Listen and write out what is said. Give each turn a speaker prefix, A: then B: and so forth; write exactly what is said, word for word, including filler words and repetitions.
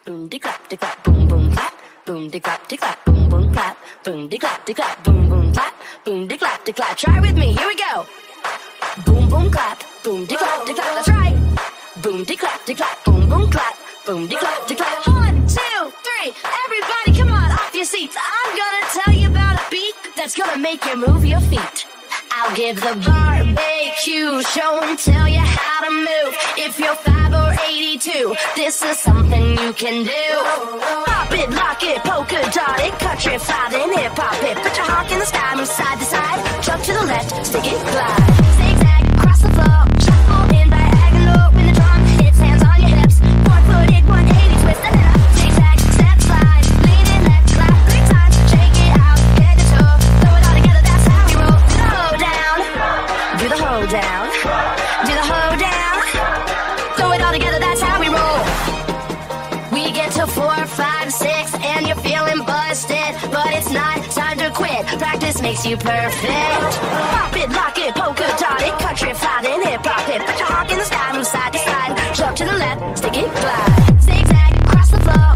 A: boom de clap de clap, boom boom clap, boom de clap de clap, boom boom clap, boom de clap de clap, boom boom clap, boom de clap de clap. Try with me, here we go. Boom boom clap, boom de clap de clap. That's right. Boom de clap de clap, boom boom clap, boom de clap de clap. One, two, three, everybody, come on off your seats. I'm gonna tell you about a beat that's gonna make you move your feet. I'll give the barbecue show and tell you how to move. If you're five or eighty-two, this is something you can do. Pop it, lock it, polka dot it, countrified and hip hop it. Put your honk in the sky, move side to side, jump to the left, stick it, glide. Zigzag across the floor, shuffle in diagonal. When the drum hits, hands on your hips, one footed, one eighty twist, and then up. Zigzag, step, slide, lean in left, clap three times, shake it out, head to toe, throw it all together, that's how we roll. Do the hold down, do the hold down, throw it all together, that's how we roll. We get to four, five, six, and you're feeling busted, but it's not time to quit, practice makes you perfect. Pop it, lock it, polka dot it, countrified and hip hop it. Put your honk in the sky, move side to side, jump to the left, stick it, glide. Zigzag across the floor,